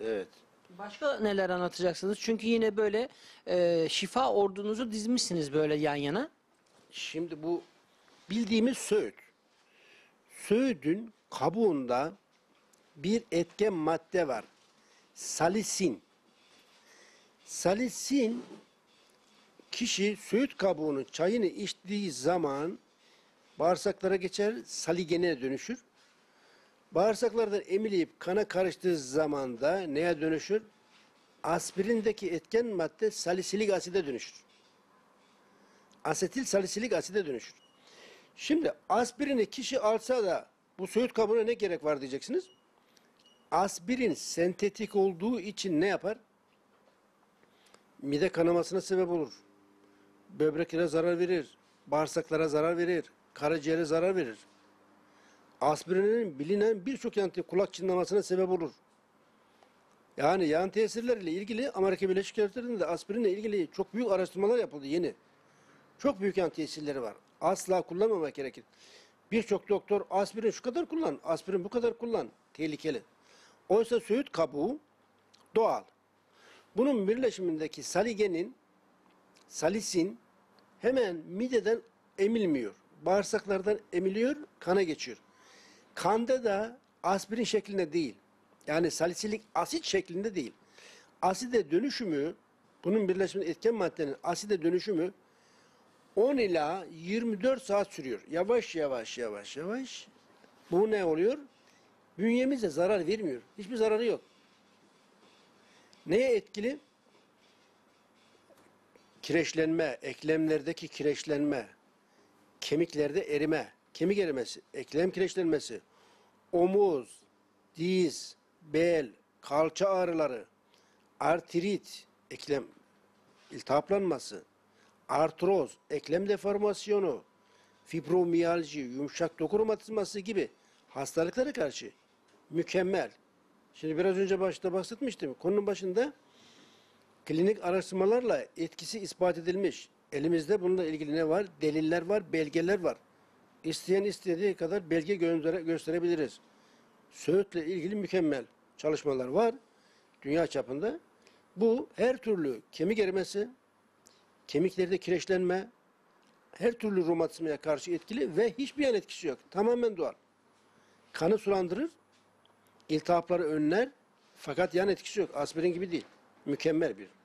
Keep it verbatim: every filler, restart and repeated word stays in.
evet. Başka neler anlatacaksınız? Çünkü yine böyle e, şifa ordunuzu dizmişsiniz böyle yan yana. Şimdi bu bildiğimiz söğüt. Söğüdün kabuğunda bir etken madde var. Salisin. Salisin, kişi söğüt kabuğunun çayını içtiği zaman bağırsaklara geçer, saligene dönüşür. Bağırsaklardan emileyip kana karıştığı zaman da neye dönüşür? Aspirindeki etken madde salisilik aside dönüşür. Asetil salisilik aside dönüşür. Şimdi aspirini kişi alsa da bu söğüt kabuğuna ne gerek var diyeceksiniz. Aspirin sentetik olduğu için ne yapar? Mide kanamasına sebep olur. Böbreklere zarar verir. Bağırsaklara zarar verir. Karaciğere zarar verir. Aspirinin bilinen birçok yan kulak çınlamasına sebep olur. Yani yan tesirlerle ilgili Amerika Birleşik Devletleri'nde aspirinle ilgili çok büyük araştırmalar yapıldı yeni. Çok büyük yan tesirleri var. Asla kullanmamak gerekir. Birçok doktor aspirin şu kadar kullan, aspirin bu kadar kullan. Tehlikeli. Oysa söğüt kabuğu doğal. Bunun birleşimindeki saligenin, salisin hemen mideden emilmiyor. Bağırsaklardan emiliyor, kana geçiyor. Kanda da aspirin şeklinde değil. Yani salisilik asit şeklinde değil. Aside dönüşümü, bunun birleşiminde etken maddenin aside dönüşümü on ila yirmi dört saat sürüyor. Yavaş yavaş yavaş yavaş. Bu ne oluyor? Bünyemize zarar vermiyor. Hiçbir zararı yok. Neye etkili? Kireçlenme, eklemlerdeki kireçlenme, kemiklerde erime, kemik erimesi, eklem kireçlenmesi, omuz, diz, bel, kalça ağrıları, artrit, eklem iltihaplanması, artroz, eklem deformasyonu, fibromiyalji, yumuşak doku romatizması gibi hastalıklara karşı mükemmel. Şimdi biraz önce başta bahsetmiştim. Konunun başında klinik araştırmalarla etkisi ispat edilmiş. Elimizde bununla ilgili ne var? Deliller var, belgeler var. İsteyen istediği kadar belge göndere, gösterebiliriz. Söğütle ilgili mükemmel çalışmalar var dünya çapında. Bu her türlü kemik erimesi, kemiklerde kireçlenme, her türlü romatizmaya karşı etkili ve hiçbir yan etkisi yok. Tamamen doğal. Kanı sulandırır, iltihapları önler fakat yan etkisi yok. Aspirin gibi değil. Mükemmel bir.